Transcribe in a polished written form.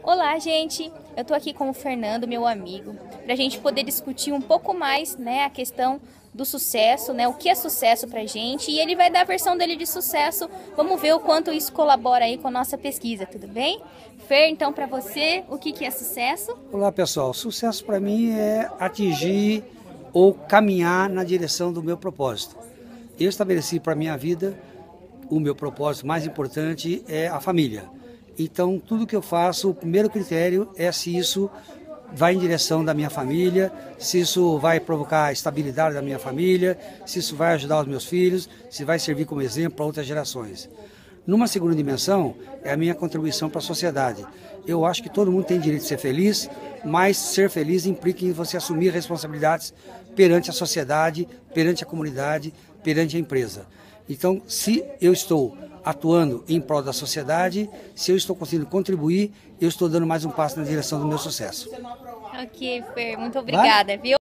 Olá, gente! Eu tô aqui com o Fernando, meu amigo, para a gente poder discutir um pouco mais, né, a questão do sucesso, né, o que é sucesso pra gente, e ele vai dar a versão dele de sucesso. Vamos ver o quanto isso colabora aí com a nossa pesquisa, tudo bem? Fer, então, para você, o que é sucesso? Olá, pessoal. Sucesso para mim é atingir ou caminhar na direção do meu propósito. Eu estabeleci para minha vida o meu propósito mais importante é a família. Então, tudo que eu faço, o primeiro critério é se isso vai em direção da minha família, se isso vai provocar a estabilidade da minha família, se isso vai ajudar os meus filhos, se vai servir como exemplo para outras gerações. Numa segunda dimensão, é a minha contribuição para a sociedade. Eu acho que todo mundo tem direito de ser feliz, mas ser feliz implica em você assumir responsabilidades perante a sociedade, perante a comunidade, perante a empresa. Então, se eu estou atuando em prol da sociedade, se eu estou conseguindo contribuir, eu estou dando mais um passo na direção do meu sucesso. Ok, Fer, muito obrigada, viu?